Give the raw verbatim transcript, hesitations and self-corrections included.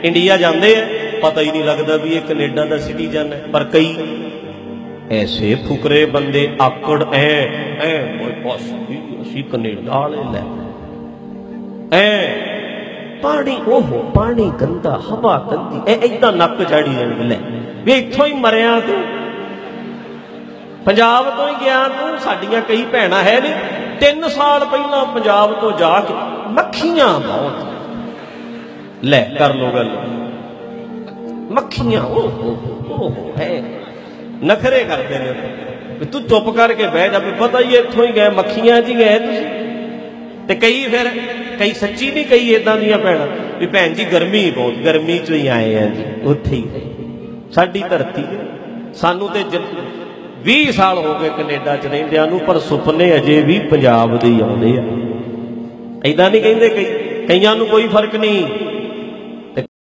India जाते हैं पता ही नहीं लगता भी ये कनेडा का सिटीजन है। पर कई ऐसे फुकरे बंदे आकड़ ऐ ऐ बस असी कनेडा वाले लै ऐ पानी ओहो पानी गंदा हवा गंदी इदा नक चाड़ी जाने लै भी इत्थों ही मरिया तू पंजाब तो ही गया तू। साडियां कई भैणां है ने तीन साल पहला पंजाब तो जाके मक्खियां बहुत लै कर लो गल मक्खियां ओहो ओहो है नखरे करते हैं। तू चुप करके बह जा पता ही इत्थों ही गए मक्खियां च गए तुसीं। ते कई फिर कई सच्ची नहीं कई इदां दियां भैणां भी भैन जी गर्मी बहुत गर्मी चो ही आए हैं जी उत्थे ही साडी धरती सानू ते बीस साल हो गए कनेडा च रहिंदियां नूं पर सुपने अजे भी पंजाब दे ही आउंदे आ। इदां नहीं कहिंदे कई कईयां नूं कोई फर्क नहीं।